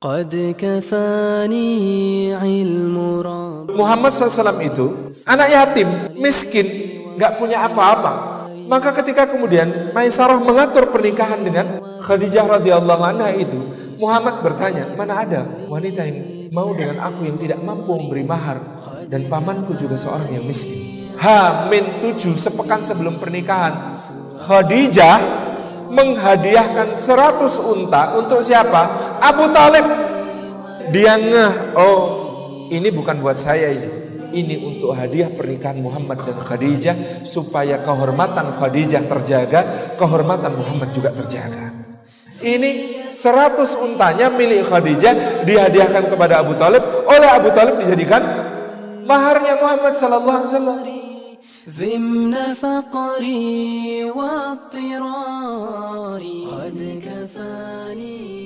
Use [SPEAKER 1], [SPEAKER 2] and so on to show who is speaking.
[SPEAKER 1] قد كفاني علم رب.
[SPEAKER 2] Muhammad SAW itu anak yatim, miskin, gak punya apa-apa. Maka ketika kemudian Maisarah mengatur pernikahan dengan Khadijah radhiyallahu anha itu, Muhammad bertanya, mana ada wanita yang mau dengan aku yang tidak mampu memberi mahar, dan pamanku juga seorang yang miskin. H-7 sepekan sebelum pernikahan, Khadijah menghadiahkan 100 unta untuk siapa? Abu Talib. Dia ngeh, oh ini bukan buat saya ini untuk hadiah pernikahan Muhammad dan Khadijah, supaya kehormatan Khadijah terjaga, kehormatan Muhammad juga terjaga. Ini 100 untanya milik Khadijah dihadiahkan kepada Abu Talib, oleh Abu Talib dijadikan maharnya Muhammad sallallahu alaihi wasallam.
[SPEAKER 1] ضمن فقري واضطراري قد كفاني